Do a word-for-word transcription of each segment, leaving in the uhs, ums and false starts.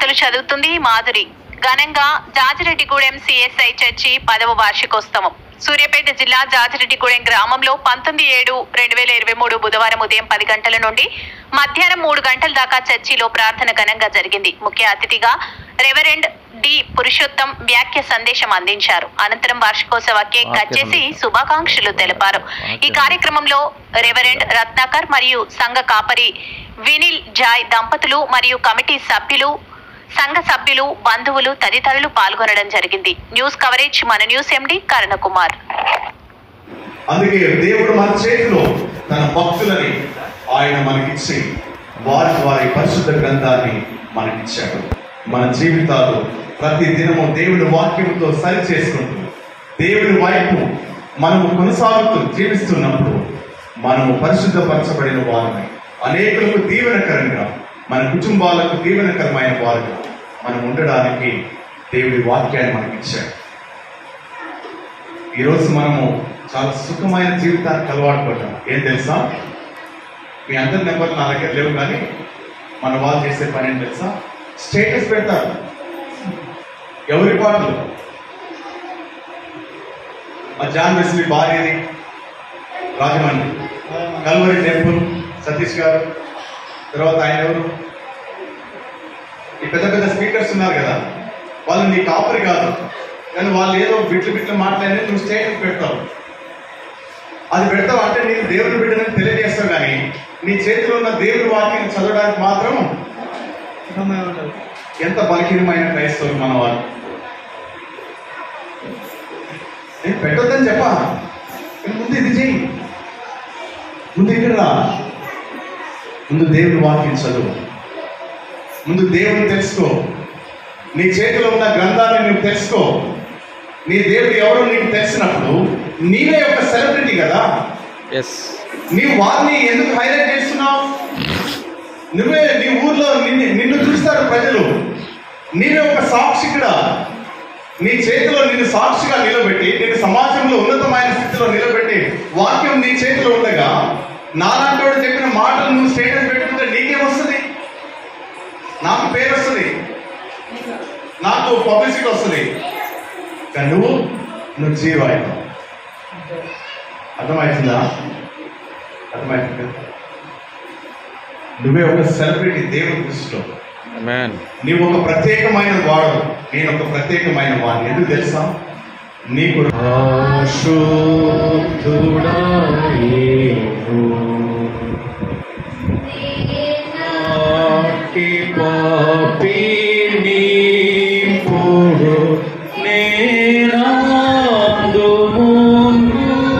వార్తలు చదువుతుంది మాధురి. ఘనంగా జాజిరెడ్డిగూడెం సిఎస్ఐ చర్చి పదవ వార్షికోత్సవం. సూర్యాపేట జిల్లా జాజిరెడ్డిగూడెం గ్రామంలో పంతొమ్మిది ఏడు రెండు వేల ఇరవై మూడు బుధవారం ఉదయం పది గంటల నుండి మధ్యాహ్నం మూడు గంటల దాకా చర్చిలో ప్రార్థన ఘనంగా జరిగింది. ముఖ్య అతిథిగా రెవరెండ్ డి పురుషోత్తం వ్యాఖ్య సందేశం అందించారు. అనంతరం వార్షికోత్సవ కేక్ కట్ చేసి శుభాకాంక్షలు తెలిపారు. ఈ కార్యక్రమంలో రెవరెండ్ రత్నాకర్ మరియు సంఘ కాపరి వినిల్ జాయ్ దంపతులు మరియు కమిటీ సభ్యులు, సంఘ సభ్యులు, బంధువులు తదితరులు పాల్గొనడం జరిగింది. న్యూస్ కవరేజ్ మన న్యూస్ ఎండి కరుణ కుమార్. అందుకే దేవుడు మన చేతిలో తన భక్తులని ఆయన మనకిచ్చి వారి వారి పరిశుద్ధ గ్రంథాన్ని మనకిచ్చాడు. మన జీవితాలు ప్రతి దినము దేవుని వాక్యంతో సరి చేసుకుంటూ దేవుని వైపు మనము కొనసాగుతూ జీవిస్తున్నప్పుడు మనము పరిశుద్ధపరచబడిన వారిని అనేకులకు దీవెనకరంగా, మన కుటుంబాలకు దీవెనకరమైన వారుగా మనం ఉండడానికి దేవుడి వాక్యాన్ని మనకిచ్చాడు. ఈరోజు మనము చాలా సుఖమైన జీవితానికి అలవాటు పడ్డాం. ఏం తెలుసా? మీ అందరి నెంబర్లు నా దగ్గర లేవు, కానీ మన వాళ్ళు చేసే పని ఏం తెలుసా? స్టేటస్ పెడతారు. ఎవరి పాటలు? మా జాన్ వెస్లీ భార్యది రాజమండ్రి, కల్వరి టెంపుల్ సతీష్ గారు, తర్వాత ఆయన ఎవరు, ఈ పెద్ద పెద్ద స్పీకర్స్ ఉన్నారు కదా, వాళ్ళు నీ కాపరి కాదు, కానీ వాళ్ళు ఏదో బిట్లు బిట్లు మాట్లాడి నువ్వు స్టేటస్ పెడతావు. అది పెడతావు అంటే నేను దేవుని బిడ్డని తెలియజేస్తావు, కానీ నీ చేతిలో ఉన్న దేవుని వాక్యాన్ని చదవడానికి మాత్రం ఎంత బలహీనమైన క్రైస్తవులు మన వాళ్ళు. నేను పెట్టొద్దని చెప్పా, ముందు ఇది చెయ్యి, ముందు ఇక్కడ రా, ముందు దేవుని వాక్యం చదువు, ముందు దేవుని తెలుసుకో, నీ చేతిలో ఉన్న గ్రంథాన్ని నువ్వు తెలుసుకో. నీ దేవుడు ఎవరో నీకు తెలిసినప్పుడు నీవే ఒక సెలబ్రిటీ కదా. నీవు వారిని ఎందుకు హైలైట్ చేస్తున్నావు? నువ్వే నీ ఊర్లో నిన్ను నిన్ను చూస్తారు ప్రజలు, నీవే ఒక సాక్షికుడా. నీ చేతిలో నిన్ను సాక్షిగా నిలబెట్టి, నిన్ను సమాజంలో ఉన్నతమైన స్థితిలో నిలబెట్టి వాక్యం నీ చేతిలో ఉండగా నాలాంటి వాడు చెప్పిన మాటలు నువ్వు స్టేటస్ పెట్టుకుంటే నీకేమొస్తుంది? నాకు పేరు వస్తుంది, నాకు పబ్లిసిటీ వస్తుంది, కానీ నువ్వు నువ్వు జీవాయి. అర్థమవుతుందా? అర్థమవుతుంది. నువ్వే ఒక సెలబ్రిటీ దేవుని దృష్టిలో. నీవు ఒక ప్రత్యేకమైన వాడు, నేను ఒక ప్రత్యేకమైన వాడిని. ఎందుకు తెలుసా? నీకు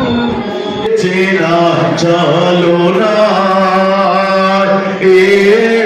చాలునా ఏ